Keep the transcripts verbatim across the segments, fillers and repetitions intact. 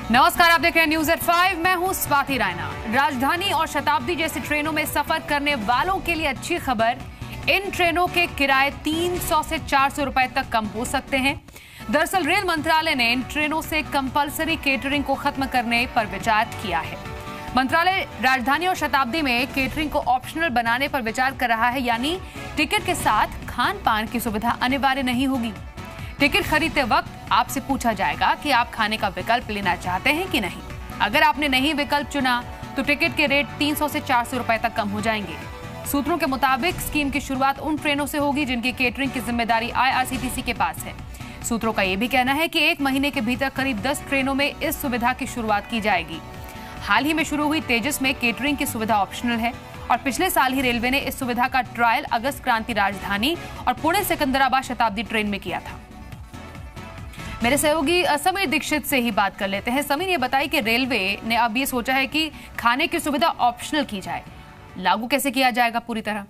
नमस्कार, आप देख रहे हैं न्यूज एट फाइव। मैं हूं स्वाति रायना। राजधानी और शताब्दी जैसी ट्रेनों में सफर करने वालों के लिए अच्छी खबर, इन ट्रेनों के किराए तीन सौ से चार सौ रुपए तक कम हो सकते हैं। दरअसल रेल मंत्रालय ने इन ट्रेनों से कंपलसरी केटरिंग को खत्म करने पर विचार किया है। मंत्रालय राजधानी और शताब्दी में केटरिंग को ऑप्शनल बनाने पर विचार कर रहा है, यानी टिकट के साथ खान पान की सुविधा अनिवार्य नहीं होगी। टिकट खरीदते वक्त आपसे पूछा जाएगा कि आप खाने का विकल्प लेना चाहते हैं कि नहीं। अगर आपने नहीं विकल्प चुना तो टिकट के रेट तीन सौ से चार सौ रुपए तक कम हो जाएंगे। सूत्रों के मुताबिक स्कीम की शुरुआत उन ट्रेनों से होगी जिनकी केटरिंग की जिम्मेदारी आईआरसीटीसी के पास है। सूत्रों का यह भी कहना है कि एक महीने के भीतर करीब दस ट्रेनों में इस सुविधा की शुरुआत की जाएगी। हाल ही में शुरू हुई तेजस में केटरिंग की सुविधा ऑप्शनल है और पिछले साल ही रेलवे ने इस सुविधा का ट्रायल अगस्त क्रांति राजधानी और पुणे सिकंदराबाद शताब्दी ट्रेन में किया था। मेरे सहयोगी समीर दीक्षित से ही बात कर लेते हैं। समीर, ये बताइए कि रेलवे ने अब ये सोचा है कि खाने की सुविधा ऑप्शनल की जाए, लागू कैसे किया जाएगा पूरी तरह?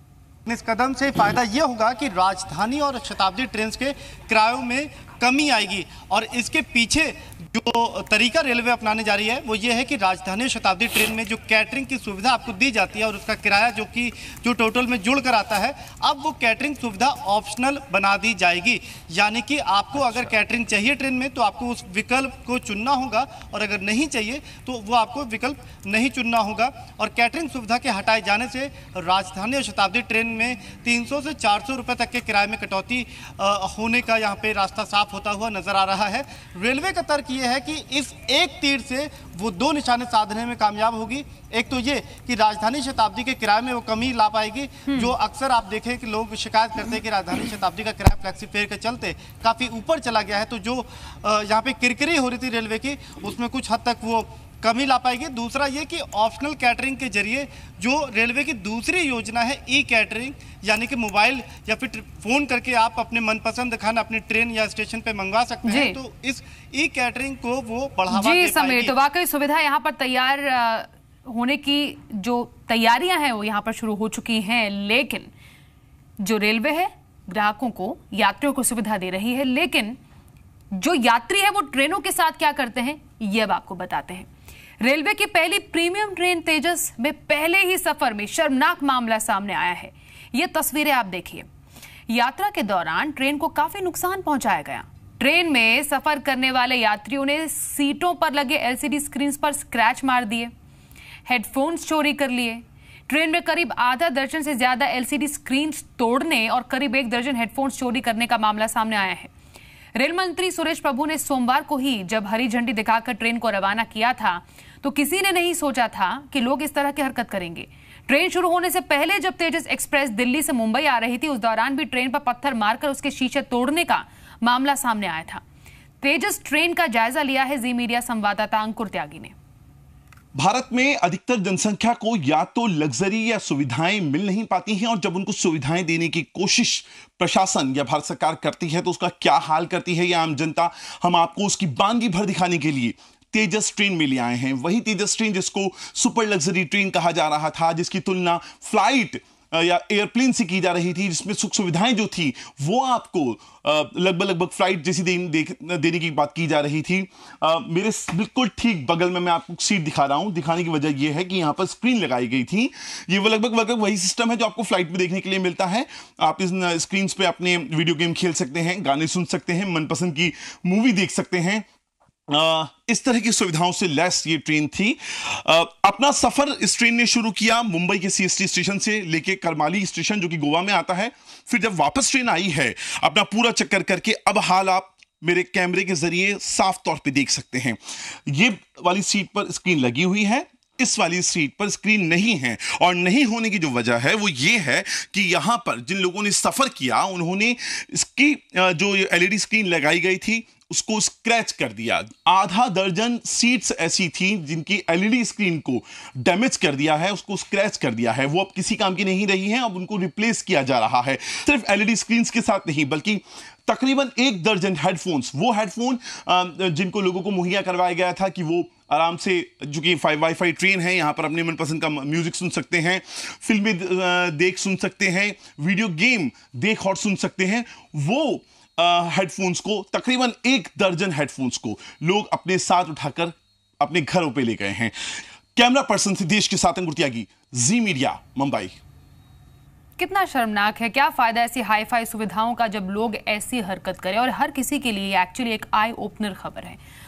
इस कदम से फायदा ये होगा कि राजधानी और शताब्दी ट्रेन के किरायों में कमी आएगी और इसके पीछे जो तरीका रेलवे अपनाने जा रही है वो ये है कि राजधानी और शताब्दी ट्रेन में जो कैटरिंग की सुविधा आपको दी जाती है और उसका किराया जो कि जो टोटल में जुड़ कर आता है, अब वो कैटरिंग सुविधा ऑप्शनल बना दी जाएगी। यानी कि आपको अगर कैटरिंग चाहिए ट्रेन में तो आपको उस विकल्प को चुनना होगा और अगर नहीं चाहिए तो वो आपको विकल्प नहीं चुनना होगा। और कैटरिंग सुविधा के हटाए जाने से राजधानी और शताब्दी ट्रेन में तीन सौ से चार सौ रुपये तक के किराए में कटौती होने का यहाँ पे रास्ता साफ होता हुआ नजर आ रहा है। रेलवे का तर्क है कि इस एक तीर से वो दो निशाने साधने में कामयाब होगी। एक तो ये कि राजधानी शताब्दी के किराए में वो कमी ला पाएगी, जो अक्सर आप देखें कि लोग शिकायत करते हैं कि राजधानी शताब्दी का किराया फ्लैक्सी फेयर के चलते काफी ऊपर चला गया है। तो जो यहाँ पे किरकिरी हो रही थी रेलवे की, उसमें कुछ हद तक वो कमी ला पाएगी। दूसरा ये कि ऑप्शनल कैटरिंग के जरिए जो रेलवे की दूसरी योजना है ई कैटरिंग, यानी कि मोबाइल या फिर फोन करके आप अपने मनपसंद खाना अपनी ट्रेन या स्टेशन पे मंगवा सकते हैं, तो इस ई कैटरिंग को वो बढ़ावा दे पाएगी। जी समीर, तो वाकई सुविधा यहाँ पर तैयार होने की जो तैयारियां हैं वो यहाँ पर शुरू हो चुकी हैं, लेकिन जो रेलवे है ग्राहकों को, यात्रियों को सुविधा दे रही है, लेकिन जो यात्री है वो ट्रेनों के साथ क्या करते हैं ये अब आपको बताते हैं। रेलवे की पहली प्रीमियम ट्रेन तेजस में पहले ही सफर में शर्मनाक मामला सामने आया है। ये तस्वीरें आप देखिए। यात्रा के दौरान ट्रेन को काफी नुकसान पहुंचाया गया। ट्रेन में सफर करने वाले यात्रियों ने सीटों पर लगे एलसीडी स्क्रीन पर स्क्रैच मार दिए, हेडफोन्स चोरी कर लिए। ट्रेन में करीब आधा दर्जन से ज्यादा एलसीडी स्क्रीन तोड़ने और करीब एक दर्जन हेडफोन्स चोरी करने का मामला सामने आया है। रेल मंत्री सुरेश प्रभु ने सोमवार को ही जब हरी झंडी दिखाकर ट्रेन को रवाना किया था तो किसी ने नहीं सोचा था कि लोग इस तरह की हरकत करेंगे। ट्रेन शुरू होने से पहले जब तेजस एक्सप्रेस दिल्ली से मुंबई आ रही थी, उस दौरान भी ट्रेन पर पत्थर मारकर उसके शीशे तोड़ने का मामला सामने आया था। तेजस ट्रेन का जायजा लिया है जी मीडिया संवाददाता अंकुर त्यागी ने। भारत में अधिकतर जनसंख्या को या तो लग्जरी या सुविधाएं मिल नहीं पाती हैं, और जब उनको सुविधाएं देने की कोशिश प्रशासन या भारत सरकार करती है तो उसका क्या हाल करती है या आम जनता, हम आपको उसकी बानगी भर दिखाने के लिए तेजस ट्रेन में ले आए हैं। वही तेजस ट्रेन जिसको सुपर लग्जरी ट्रेन कहा जा रहा था, जिसकी तुलना फ्लाइट या एयरप्लेन से की जा रही थी, जिसमें सुख सुविधाएं जो थी वो आपको लगभग लगभग फ्लाइट जैसी दे, दे, देने की बात की जा रही थी। आ, मेरे बिल्कुल ठीक बगल में मैं आपको सीट दिखा रहा हूं। दिखाने की वजह यह है कि यहां पर स्क्रीन लगाई गई थी। ये वो लगभग लगभग वही सिस्टम है जो आपको फ्लाइट में देखने के लिए मिलता है। आप इस स्क्रीन पे अपने वीडियो गेम खेल सकते हैं, गाने सुन सकते हैं, मनपसंद की मूवी देख सकते हैं। आ, इस तरह की सुविधाओं से लैस ये ट्रेन थी। आ, अपना सफर इस ट्रेन ने शुरू किया मुंबई के सीएसटी स्टेशन से लेके करमाली स्टेशन जो कि गोवा में आता है। फिर जब वापस ट्रेन आई है अपना पूरा चक्कर करके, अब हाल आप मेरे कैमरे के जरिए साफ तौर पे देख सकते हैं। ये वाली सीट पर स्क्रीन लगी हुई है, इस वाली सीट पर स्क्रीन नहीं है, और नहीं होने की जो वजह है वो ये है कि यहां पर जिन लोगों ने सफर किया उन्होंने इसकी जो एलईडी स्क्रीन लगाई गई थी उसको स्क्रैच कर दिया। आधा दर्जन सीट्स ऐसी थी जिनकी एलईडी स्क्रीन को डैमेज कर दिया है, उसको स्क्रैच कर दिया है। वो अब किसी काम की नहीं रही हैं, अब उनको रिप्लेस किया जा रहा है। सिर्फ एलईडी स्क्रीन के साथ नहीं बल्कि तकरीबन एक दर्जन हेडफोन्स, वो हेडफोन जिनको लोगों को मुहैया करवाया गया था कि वो आराम से, जो कि फाइव वाईफाई ट्रेन है, यहाँ पर अपने मनपसंद का म्यूजिक सुन सकते हैं, फिल्में देख सुन सकते हैं, वीडियो गेम देख और सुन सकते हैं, वो हेडफोन्स को, तकरीबन एक दर्जन हेडफोन्स को लोग अपने साथ उठाकर अपने घरों पे ले गए हैं। कैमरा पर्सन सिद्धेश के साथ अंकुर त्यागी, जी मीडिया, मुंबई। कितना शर्मनाक है, क्या फायदा ऐसी हाई फाई सुविधाओं का जब लोग ऐसी हरकत करें, और हर किसी के लिए एक्चुअली एक आई ओपनर खबर है।